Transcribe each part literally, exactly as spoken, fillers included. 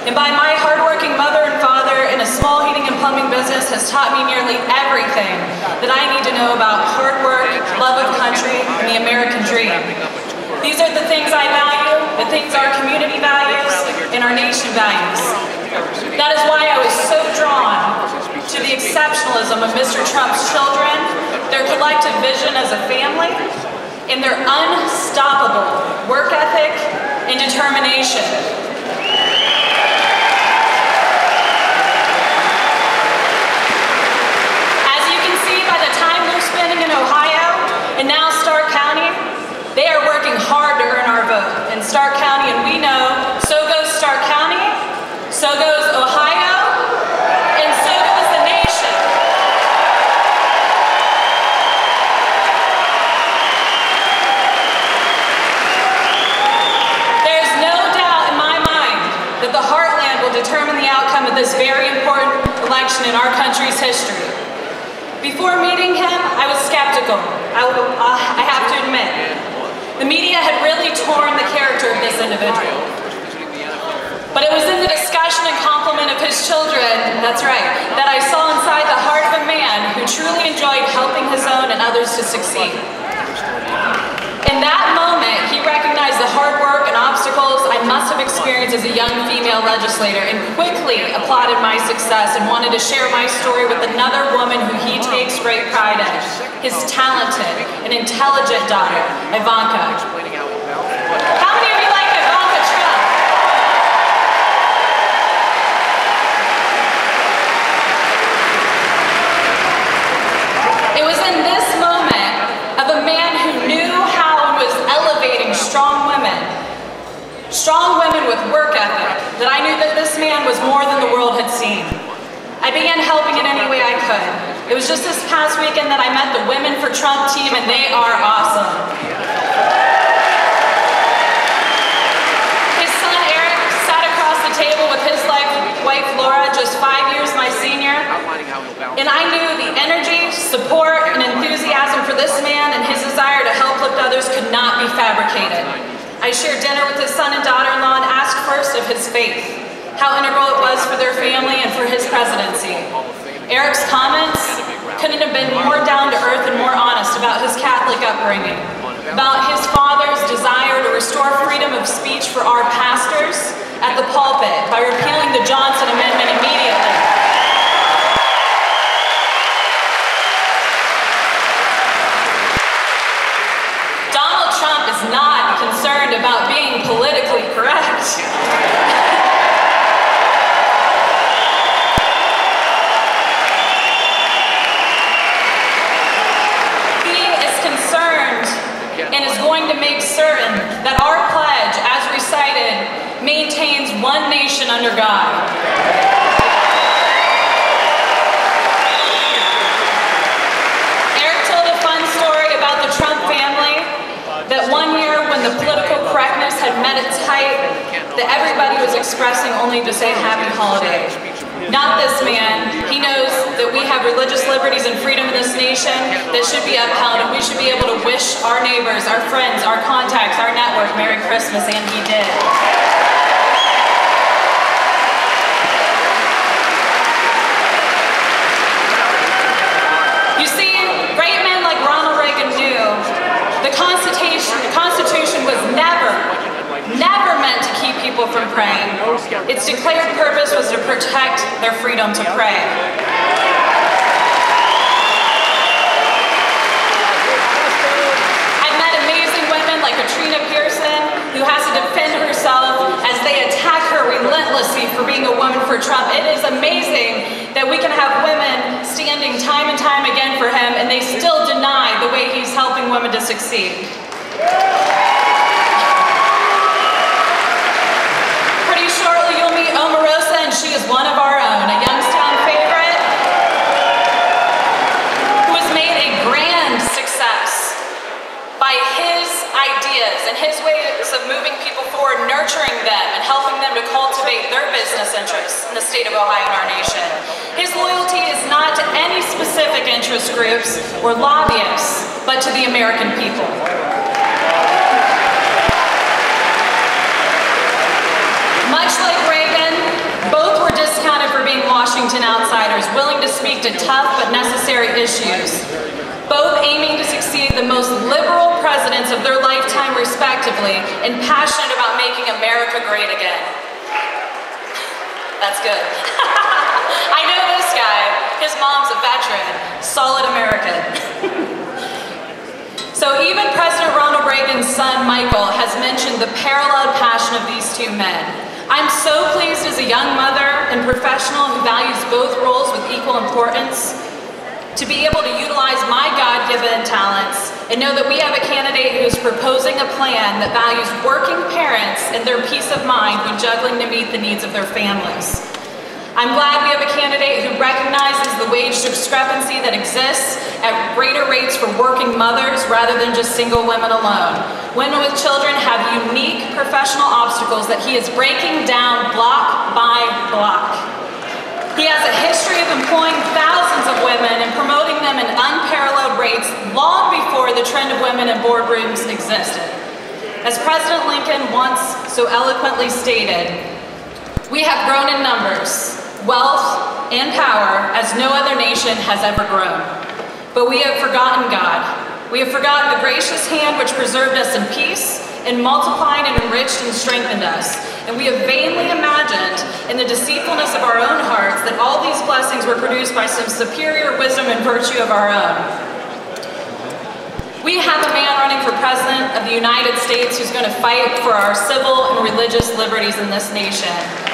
And by my hardworking mother and father in a small heating and plumbing business has taught me nearly everything that I need to know about hard work, love of country, and the American dream. These are the things I value, the things our community values, and our nation values. That is why I was so drawn to the exceptionalism of Mister Trump's children, their collective vision as a family, and their unstoppable work ethic and determination. In Ohio and now Stark County, they are working hard to earn our vote. In Stark County, and we know, so goes Stark County, so goes Ohio, and so goes the nation. There's no doubt in my mind that the heartland will determine the outcome of this very important election in our country's history. Before meeting him, I was skeptical, I, uh, I have to admit. The media had really torn the character of this individual. But it was in the discussion and compliment of his children, that's right, that I saw inside the heart of a man who truly enjoyed helping his own and others to succeed. In that moment, he recognized the hard work and obstacles I must have experienced as a young female legislator and quickly applauded my success and wanted to share my story with another woman who he takes great pride in, his talented and intelligent daughter, Ivanka. How many of you like Ivanka Trump? It was in this moment of a man who knew how and was elevating strong women, strong women with work ethic, that I knew that this man was more than the world had seen. I began helping in any way I could. It was just this past weekend that I met the Women for Trump team, and they are awesome. His son Eric sat across the table with his wife Laura, just five years my senior, and I knew the energy, support, and enthusiasm for this man and his desire to help lift others could not be fabricated. I shared dinner with his son and daughter-in-law and asked first of his faith, how integral it was for their family and for his presidency. Eric's comments couldn't have been more down to earth and more honest about his Catholic upbringing, about his father's desire to restore freedom of speech for our pastors at the pulpit by repealing the Johnson Amendment immediately. Donald Trump is not concerned about being politically correct. And is going to make certain that our pledge, as recited, maintains one nation under God. Eric told a fun story about the Trump family, that one year when the political correctness had met its height, that everybody was expressing only to say happy holiday. Not this man. He knows that we have religious liberties and freedom in this nation that should be upheld, and we should be able to wish our neighbors, our friends, our contacts, our network Merry Christmas, and he did. You see, great men like Ronald Reagan knew the Constitution, the Constitution was never, never meant to keep people from praying. Its declared purpose was to protect their freedom to pray. I've met amazing women like Katrina Pearson, who has to defend herself as they attack her relentlessly for being a woman for Trump. It is amazing that we can have women standing time and time again for him, and they still deny the way he's helping women to succeed. Pretty shortly you'll meet Omarosa, and she is one of our own, a Youngstown favorite, who has made a grand success by his ideas and his ways of moving people forward, nurturing them, and helping them to cultivate their business interests in the state of Ohio and our nation. His loyalty is not to any specific interest groups or lobbyists, but to the American people. Much like Reagan, Washington outsiders willing to speak to tough but necessary issues, both aiming to succeed the most liberal presidents of their lifetime respectively, and passionate about making America great again. That's good. I know this guy. His mom's a veteran. Solid American. So even President Ronald Reagan's son, Michael, has mentioned the paralleled passion of these two men. I'm so pleased as a young mother and professional who values both roles with equal importance to be able to utilize my God-given talents and know that we have a candidate who's proposing a plan that values working parents and their peace of mind when juggling to meet the needs of their families. I'm glad we have a candidate who recognizes the wage discrepancy that exists at greater rates for working mothers rather than just single women alone. Women with children have unique professional obstacles that he is breaking down block by block. He has a history of employing thousands of women and promoting them in unparalleled rates long before the trend of women in boardrooms existed. As President Lincoln once so eloquently stated, we have grown in numbers, wealth, and power as no other nation has ever grown. But we have forgotten God. We have forgotten the gracious hand which preserved us in peace and multiplied and enriched and strengthened us. And we have vainly imagined in the deceitfulness of our own hearts that all these blessings were produced by some superior wisdom and virtue of our own. We have a man running for President of the United States who's going to fight for our civil and religious liberties in this nation.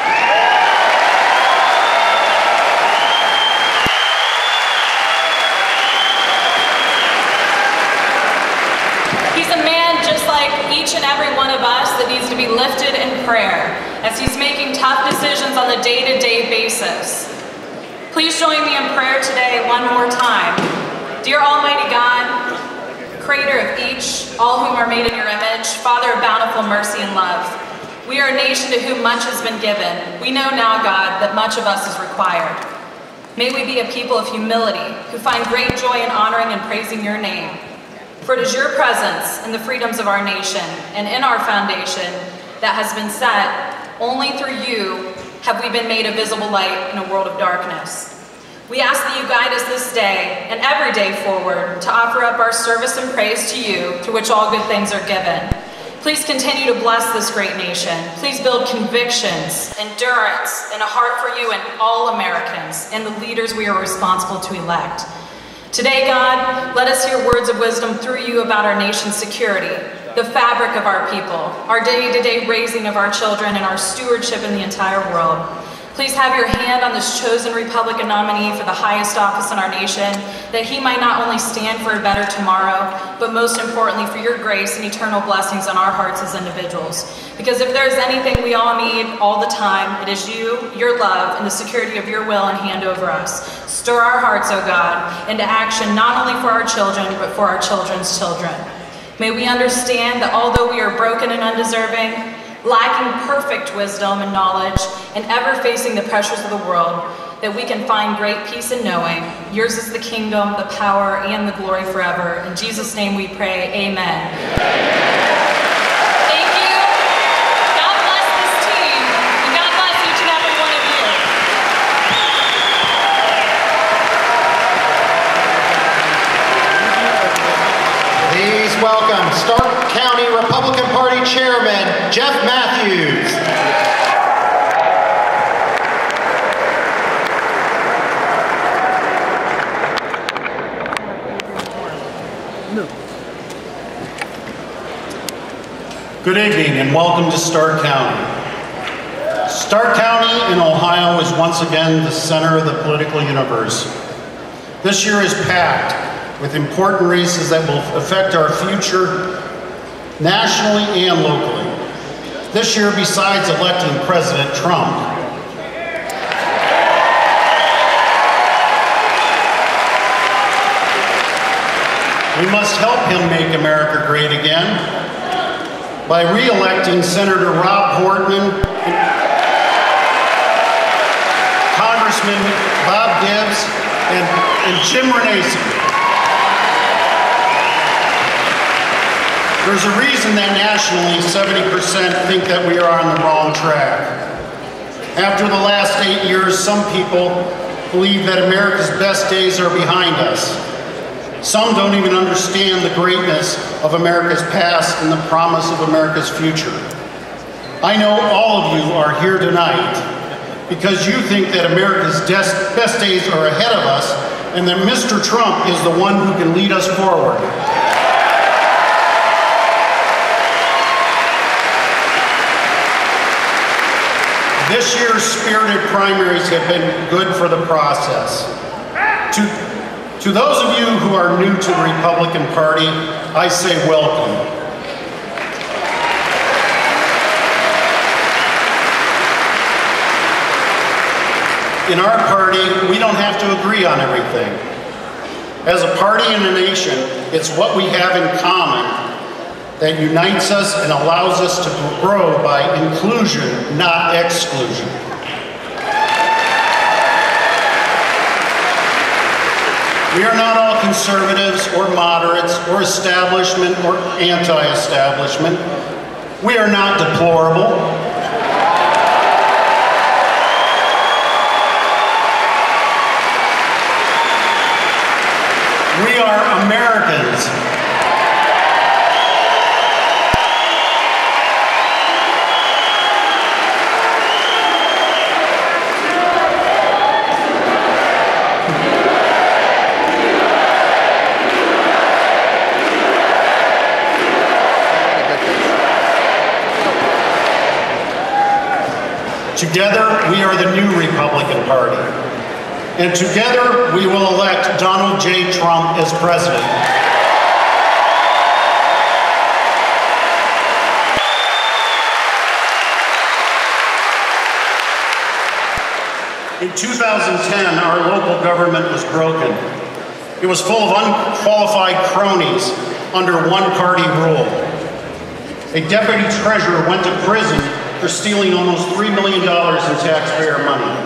Each and every one of us that needs to be lifted in prayer as he's making tough decisions on the day-to-day basis. Please join me in prayer today one more time. Dear Almighty God, creator of each, all whom are made in your image, Father of bountiful mercy and love, we are a nation to whom much has been given. We know now, God, that much of us is required. May we be a people of humility who find great joy in honoring and praising your name. For it is your presence in the freedoms of our nation and in our foundation that has been set. Only through you have we been made a visible light in a world of darkness. We ask that you guide us this day and every day forward to offer up our service and praise to you, through which all good things are given. Please continue to bless this great nation. Please build convictions, endurance, and a heart for you and all Americans and the leaders we are responsible to elect. Today, God, let us hear words of wisdom through you about our nation's security, the fabric of our people, our day-to-day raising of our children, and our stewardship in the entire world. Please have your hand on this chosen Republican nominee for the highest office in our nation, that he might not only stand for a better tomorrow, but most importantly for your grace and eternal blessings on our hearts as individuals. Because if there's anything we all need all the time, it is you, your love, and the security of your will and hand over us. Stir our hearts, O God, into action not only for our children, but for our children's children. May we understand that although we are broken and undeserving, lacking perfect wisdom and knowledge, and ever facing the pressures of the world, that we can find great peace in knowing yours is the kingdom, the power, and the glory forever. In Jesus' name we pray, amen. Thank you. God bless this team, and God bless each and every one of you. Please welcome Stark County Republican Party Chairman, Jeff Matthews. Good evening and welcome to Stark County. Stark County in Ohio is once again the center of the political universe. This year is packed with important races that will affect our future nationally and locally. This year, besides electing President Trump, we must help him make America great again by re-electing Senator Rob Portman, Congressman Bob Gibbs, and, and Jim Renacci. There's a reason that nationally seventy percent think that we are on the wrong track. After the last eight years, some people believe that America's best days are behind us. Some don't even understand the greatness of America's past and the promise of America's future. I know all of you are here tonight because you think that America's best days are ahead of us and that Mister Trump is the one who can lead us forward. This year's spirited primaries have been good for the process. To, to those of you who are new to the Republican Party, I say welcome. In our party, we don't have to agree on everything. As a party and a nation, it's what we have in common that unites us and allows us to grow by inclusion, not exclusion. We are not all conservatives or moderates or establishment or anti-establishment. We are not deplorable. We are Americans. Together, we are the new Republican Party. And together, we will elect Donald J. Trump as president. In two thousand ten, our local government was broken. It was full of unqualified cronies under one-party rule. A deputy treasurer went to prison for stealing almost three million dollars in taxpayer money.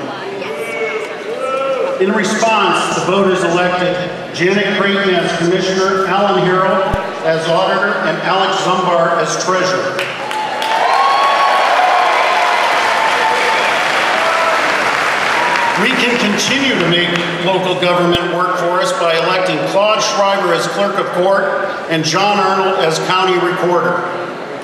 In response, the voters elected Janet Creighton as commissioner, Alan Harrell as auditor, and Alex Zumbar as treasurer. We can continue to make local government work for us by electing Claude Schreiber as clerk of court and John Arnold as county recorder.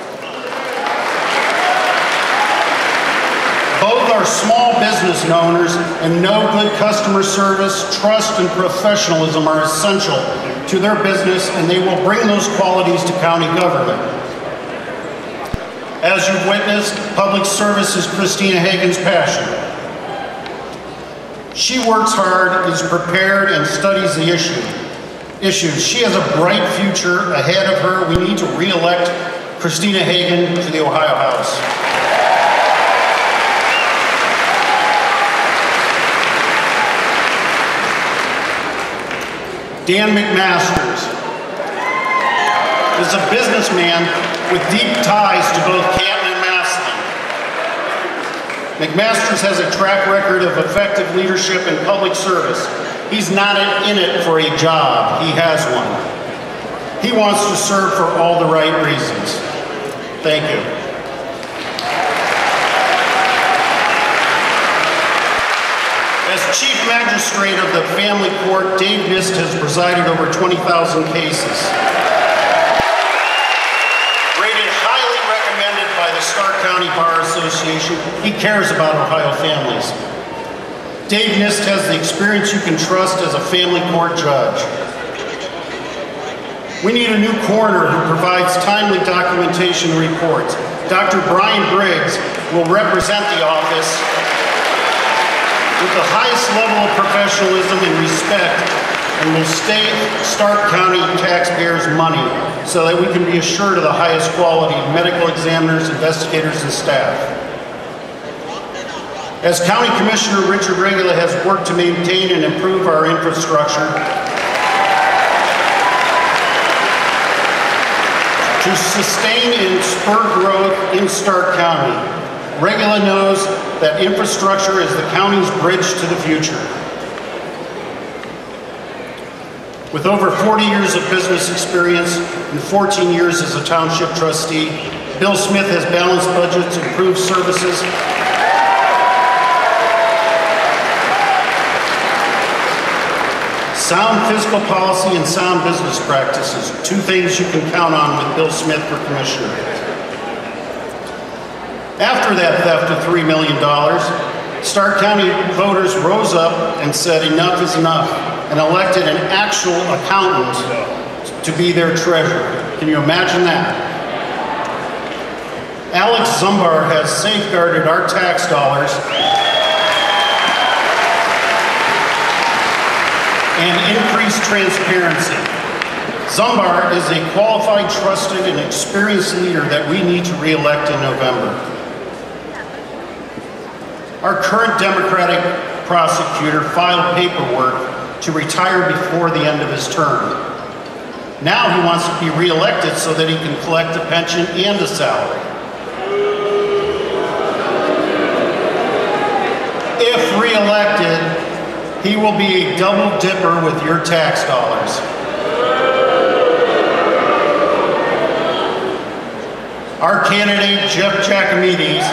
Both are small business owners, and know good customer service, trust, and professionalism are essential to their business, and they will bring those qualities to county government. As you've witnessed, public service is Christina Hagan's passion. She works hard, is prepared, and studies the issue. issues. She has a bright future ahead of her. We need to re-elect Christina Hagan to the Ohio House. Dan McMasters is a businessman with deep ties to both Canton and Massillon. McMasters has a track record of effective leadership and public service. He's not in it for a job, he has one. He wants to serve for all the right reasons. Thank you. As Chief Magistrate of the Family Court, Dave Nist has presided over twenty thousand cases. Rated highly recommended by the Stark County Bar Association, he cares about Ohio families. Dave Nist has the experience you can trust as a family court judge. We need a new coroner who provides timely documentation reports. Doctor Brian Briggs will represent the office with the highest level of professionalism and respect, and will save Stark County taxpayers' money so that we can be assured of the highest quality of medical examiners, investigators, and staff. As County Commissioner, Richard Regula has worked to maintain and improve our infrastructure, to sustain and spur growth in Stark County. Regula knows that infrastructure is the county's bridge to the future. With over forty years of business experience and fourteen years as a township trustee, Bill Smith has balanced budgets, improved services, Sound fiscal policy and sound business practices, two things you can count on with Bill Smith for commissioner. After that theft of three million dollars, Stark County voters rose up and said enough is enough and elected an actual accountant to be their treasurer. Can you imagine that? Alex Zumbar has safeguarded our tax dollars and increased transparency. Zumbar is a qualified, trusted, and experienced leader that we need to re-elect in November. Our current Democratic prosecutor filed paperwork to retire before the end of his term. Now he wants to be re-elected so that he can collect a pension and a salary. If re-elected, he will be a double dipper with your tax dollars. Our candidate, Jeff Giacomides,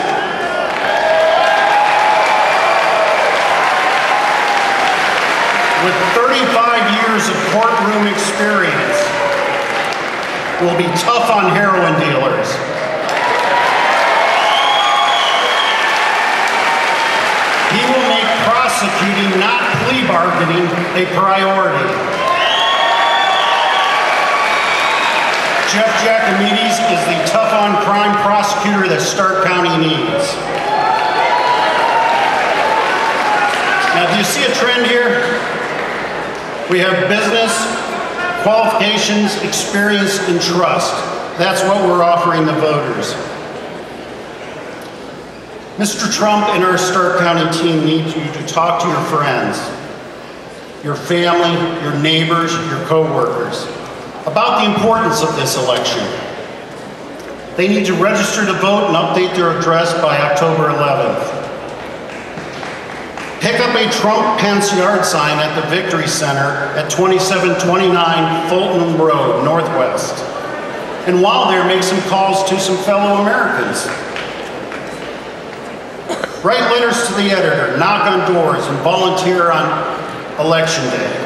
with thirty-five years of courtroom experience, will be tough on heroin dealers. He will make prosecuting, not plea bargaining, a priority. Jeff Giacomides is the tough on crime prosecutor that Stark County needs. Now, do you see a trend here? We have business, qualifications, experience, and trust. That's what we're offering the voters. Mister Trump and our Stark County team need you to talk to your friends, your family, your neighbors, your co-workers about the importance of this election. They need to register to vote and update their address by October eleventh. Pick up a Trump-Pence yard sign at the Victory Center at twenty-seven twenty-nine Fulton Road, Northwest. And while there, make some calls to some fellow Americans. Write letters to the editor, knock on doors, and volunteer on election day.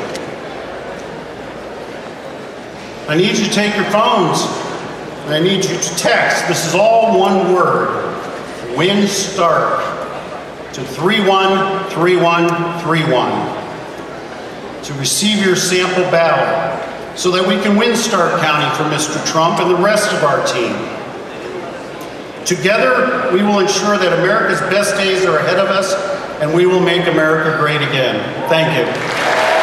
I need you to take your phones, and I need you to text. This is all one word, Win Stark, to three one three one three one to receive your sample ballot so that we can win Stark County for Mister Trump and the rest of our team. Together, we will ensure that America's best days are ahead of us, and we will make America great again. Thank you.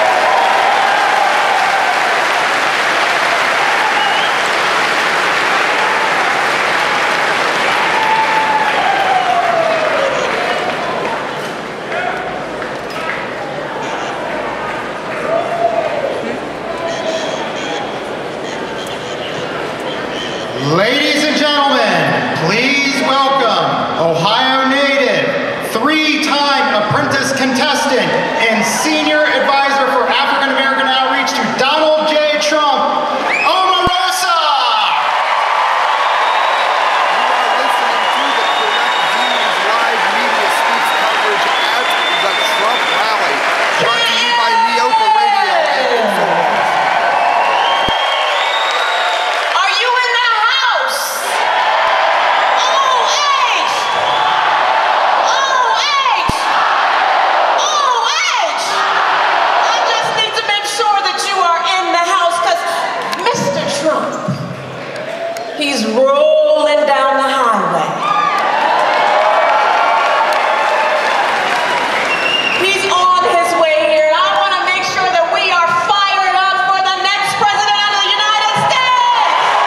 Ladies and gentlemen, please welcome Ohio native, three-time apprentice contestant, and senior advisor for African American Outreach to Donald J. Trump, Omarosa! You are listening to the Correct Views live media speech coverage at the Trump rally, brought to you by Neopa Radio and InfoWars. He's rolling down the highway. He's on his way here, and I want to make sure that we are fired up for the next president of the United States.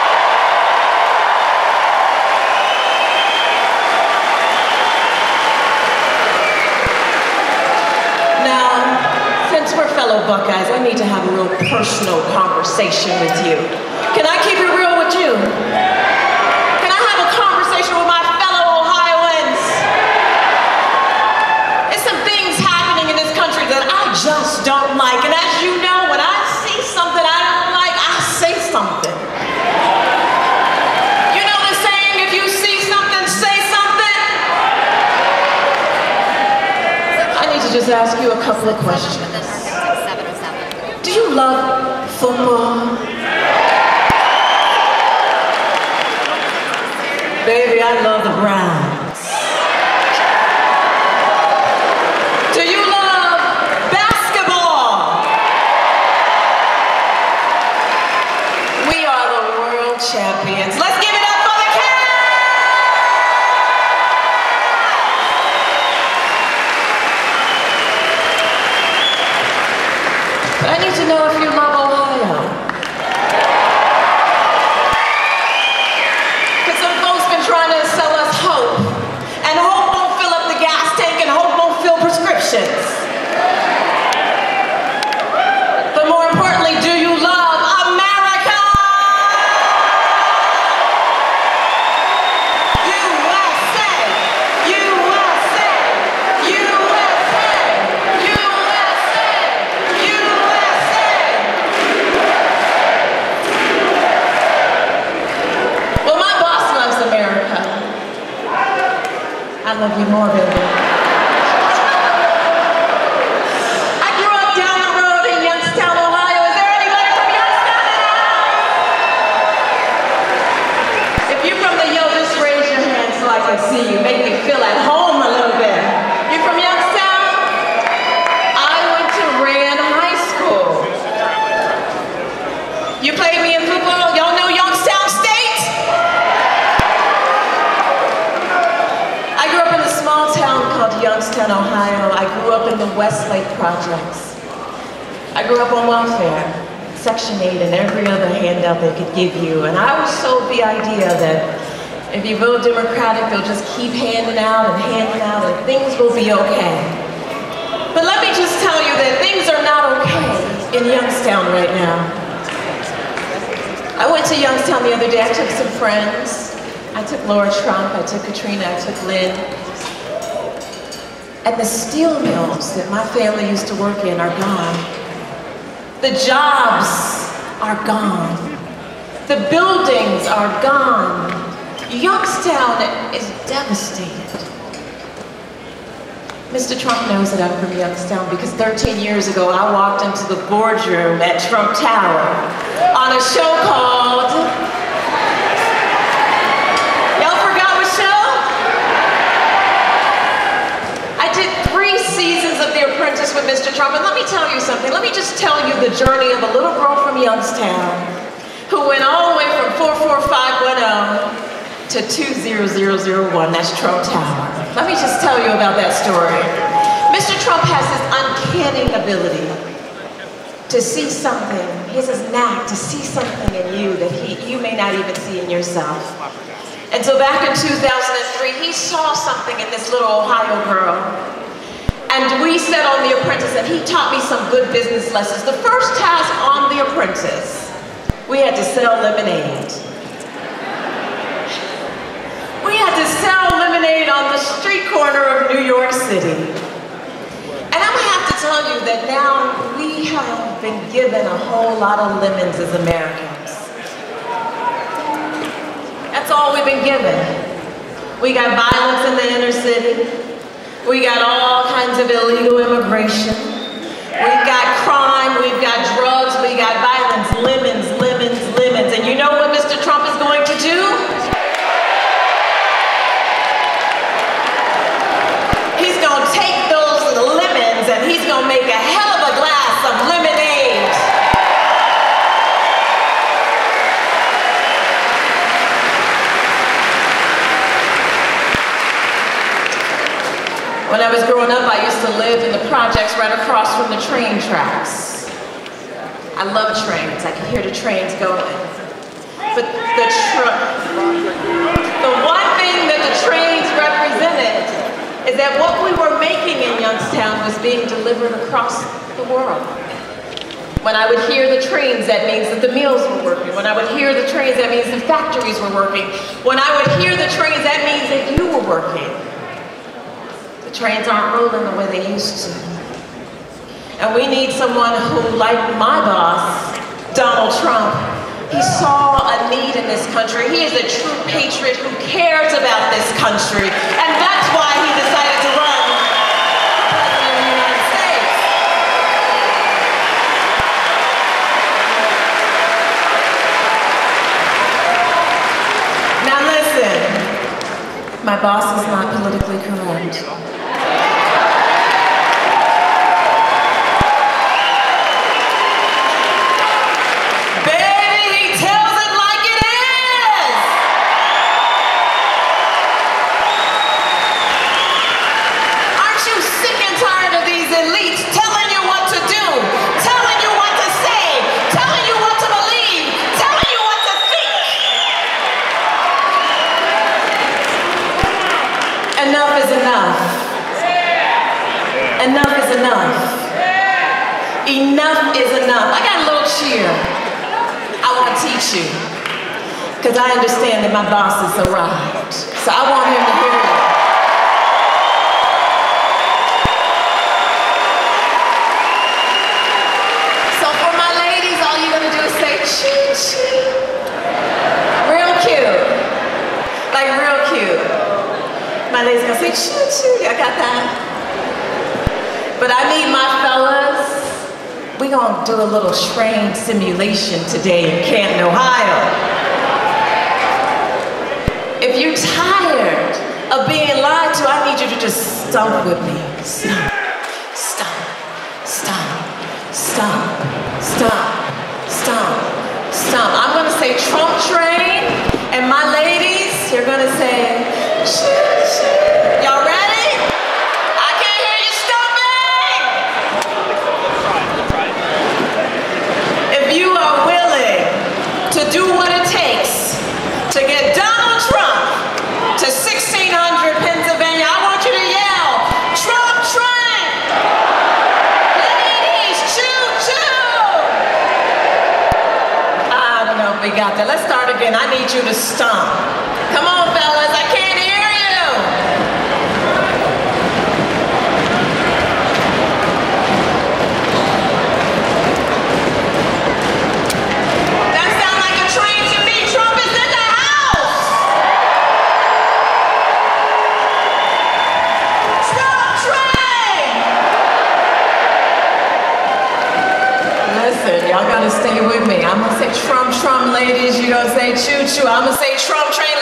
Now, since we're fellow Buckeyes, I need to have a real personal conversation with you. Can I keep it real with you? Can I have a conversation with my fellow Ohioans? There's some things happening in this country that I just don't like. And as you know, when I see something I don't like, I say something. You know the saying, if you see something, say something? I need to just ask you a couple of questions. Do you love football? Baby, I love the Browns. Do you love basketball? We are the world champions. Let's give it up for the Cavs! But I need to know if you love Ohio. Because some folks been trying to sell us hope. And hope won't fill up the gas tank and hope won't fill prescriptions. But more importantly, do you love America? U S A! U S A! U S A! U S A! U S A! Well, my boss loves America. I love you more, baby. I grew up down the road in Youngstown, Ohio. Is there anybody from Youngstown in the house? If you're from the Yo, just raise your hand so I can see you. Make me feel at home a little bit. You from Youngstown? I went to Rand High School. You played me in football? Y'all know Youngstown State? I grew up in a small town called Youngstown, Ohio. I grew up in the Westlake Projects. I grew up on welfare, Section eight, and every other handout they could give you. And I was sold the idea that if you vote Democratic, they'll just keep handing out and handing out and things will be okay. But let me just tell you that things are not okay in Youngstown right now. I went to Youngstown the other day. I took some friends. I took Laura Trump, I took Katrina, I took Lynn. And the steel mills that my family used to work in are gone. The jobs are gone. The buildings are gone. Youngstown is devastated. Mister Trump knows that I'm from Youngstown because thirteen years ago I walked into the boardroom at Trump Tower on a show called... Y'all forgot what show? I did three seasons of The Apprentice with Mister Trump, and let me tell you something. Let me just tell you the journey of a little girl from Youngstown who went all the way from four four five one zero to two zero zero zero one. That's Trump Tower. Let me just tell you about that story. Mister Trump has this uncanny ability to see something. He has this knack to see something in you that he, you may not even see in yourself. And so back in two thousand three, he saw something in this little Ohio girl. And we set on The Apprentice, and he taught me some good business lessons. The first task on The Apprentice, we had to sell lemonade. We had to sell lemonade on the street corner of New York City. And I'm gonna have to tell you that now we have been given a whole lot of lemons as Americans. That's all we've been given. We got violence in the inner city. We got all kinds of illegal immigration. We've got crime, we've got drugs, we got violence, lemons, lemons, lemons. And you know what Mister Trump is going to do? He's gonna take those lemons and he's gonna make a hell of a glass of lemonade. When I was growing up, I used to live in the projects right across from the train tracks. I love trains. I could hear the trains going. But the tr- the one thing that the trains represented is that what we were making in Youngstown was being delivered across the world. When I would hear the trains, that means that the mills were working. When I would hear the trains, that means the factories were working. When I would hear the trains, that means that you were working. The trains aren't rolling the way they used to. And we need someone who, like my boss, Donald Trump, he saw a need in this country. He is a true patriot who cares about this country. And that's why he decided to run for President of the United States. my boss is not politically correct. Baby, he tells it like it is. Aren't you sick and tired of these elites telling you what to do, telling you what to say, telling you what to believe, telling you what to think? Enough is enough. Enough is enough. Enough is enough. I got a little cheer I want to teach you, because I understand that my boss has arrived. So I want him to hear it. So for my ladies, all you're going to do is say, choo choo. Real cute. Like real cute. My lady's gonna say, choo choo, I got that. But I need my fellas, we gonna do a little train simulation today in Canton, Ohio. If you're tired of being lied to, I need you to just stomp with me. Stomp, stomp, stomp, stomp, stomp, stomp, stomp. I'm gonna say Trump train, and my ladies, you're gonna say, choo choo. Y'all ready? I can't hear you stomping. If you are willing to do what it takes to get Donald Trump to sixteen hundred Pennsylvania, I want you to yell, Trump train. Ladies, choo choo. I don't know if we got that. Let's start again. I need you to stomp. Come on, fellas, I can't hear you. That sounds like a train to me. Trump is in the house. Trump train. Listen, y'all gotta stay with me. I'm gonna say Trump, Trump, ladies. You gonna say choo choo. I'm gonna say Trump train.